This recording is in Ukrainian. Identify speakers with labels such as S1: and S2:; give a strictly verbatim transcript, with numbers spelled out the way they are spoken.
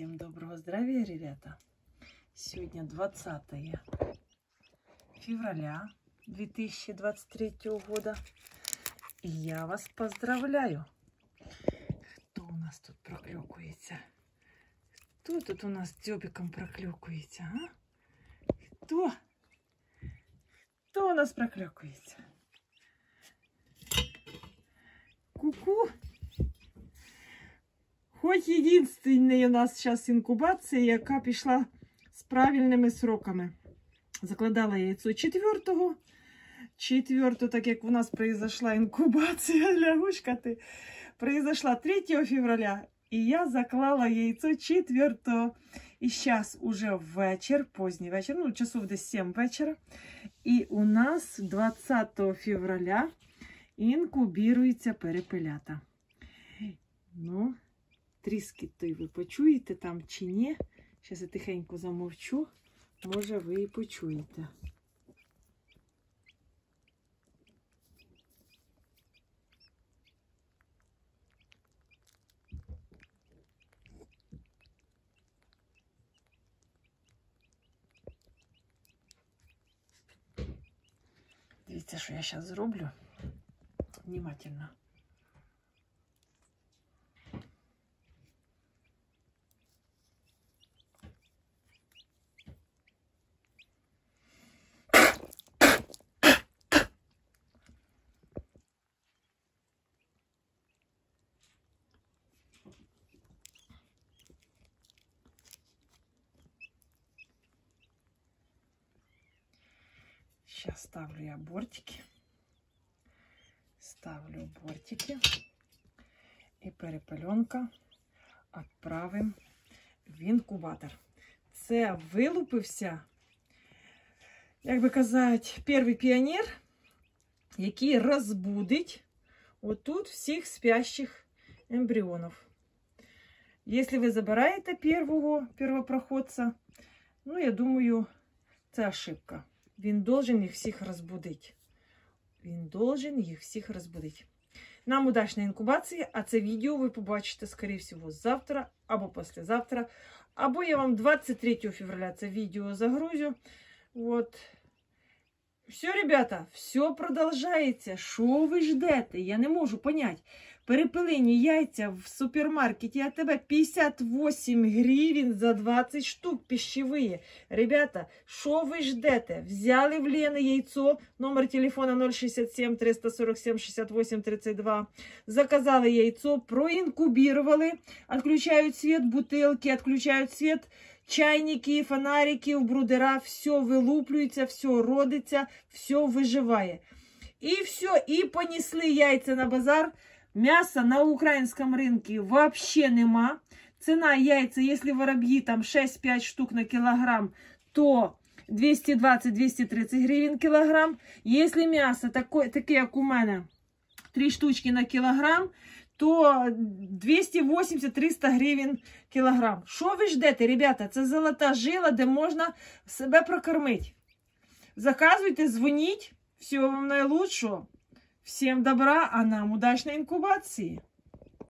S1: Всем доброго здравия, ребята! Сегодня двадцатое февраля две тысячи двадцать третьего года. И я вас поздравляю! Кто у нас тут проклюкается? Кто тут у нас дзёбиком проклюкается, а? Кто? Кто у нас проклюкается? Ку-ку! Хоч єдиний у нас зараз інкубація, яка пішла з правильними сроками. Закладала яйцо четвертого. четвертого, так як у нас произошла інкубація, лягушка-ти, произошла третьего февраля. І я заклала яйцо четвертого. І зараз уже вечір, поздній вечір, ну часов десь сім вечора. І у нас двадцатого февраля інкубірується перепелята. Ну, тріскіт той ви почуєте там чи ні. Зараз я тихенько замовчу. Може ви і почуєте. Дивіться, що я зараз зроблю. Внимательно. Сейчас ставлю я бортики. Ставлю бортики. І перепельонка відправимо в інкубатор. Це вилупився, як би казати, перший піонер, який розбудить отут всіх спящих ембріонів. Якщо ви забираєте першого первопроходця, ну, я думаю, це ошибка. Він должен їх всіх розбудити. Він должен їх всіх розбудити. Нам удачна інкубація, а це відео ви побачите, скоріше всього, завтра або післязавтра. Або я вам двадцять третього февраля це відео загрузю. Вот. Все, ребята, все продовжується. Що ви ждете? Я не можу понять. Перепелині яйця в супермаркеті а те ве п'ятдесят вісім гривень за двадцять штук пищевые. Ребята, що ви ждете? Взяли в Лени яйцо, номер телефона ноль шістдесят сім триста сорок сім шістдесят вісім тридцять два. Заказали яйцо, проинкубировали, отключают свет бутылки, отключают свет чайники, фонарики, брудера, все вилуплюється, все родиться, все виживає. І все, і понесли яйця на базар. Мяса на українському ринку вообще нема. Цена яйця, если воробьи там шесть-пять штук на килограмм, то двісті двадцять - двісті тридцять гривень килограмм. Если мясо таке, таке як у мене, три штучки на килограмм, то двісті вісімдесят - триста гривень килограмм. Що ви ждете, ребята? Це золота жила, де можна себе прокормити. Заказуйте, дзвоніть. Всього вам найлучшого. Всем добра, а нам удачной инкубации!